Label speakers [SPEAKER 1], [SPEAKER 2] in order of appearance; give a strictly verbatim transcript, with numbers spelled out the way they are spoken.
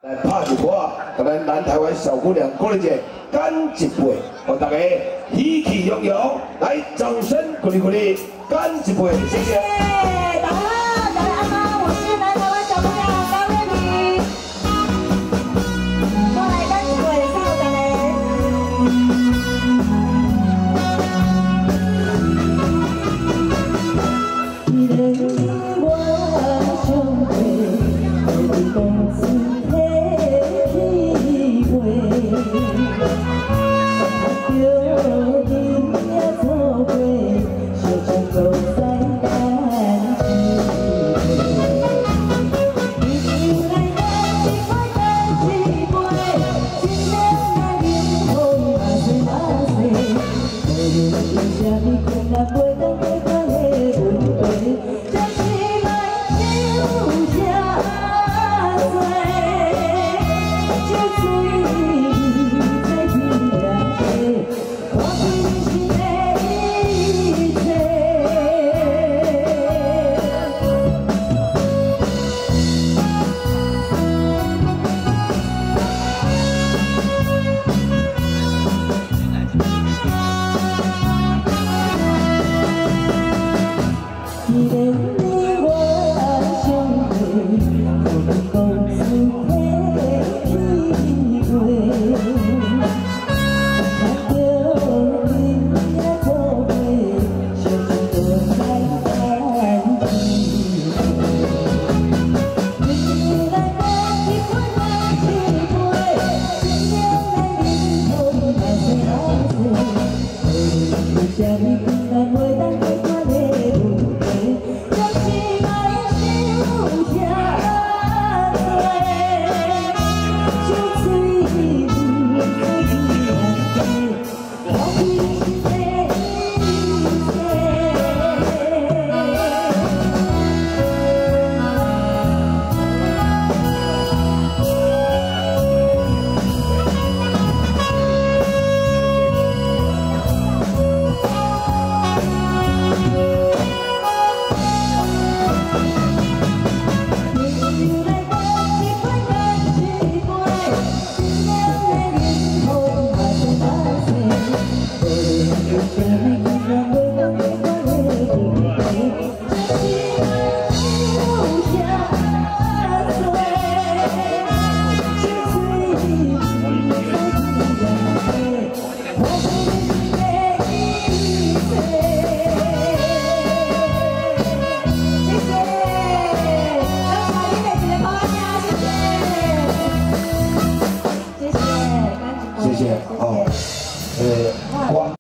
[SPEAKER 1] 来拍一波啊！咱们南台湾小姑娘鼓励者干一杯，让大家喜气洋洋，来掌声鼓励鼓励，干一杯，谢谢。
[SPEAKER 2] 大家好，大家好，我是南台湾小姑娘高月萍，我来干一杯，送大家。一个我想对，对公司。
[SPEAKER 1] 谢谢哦，呃，我。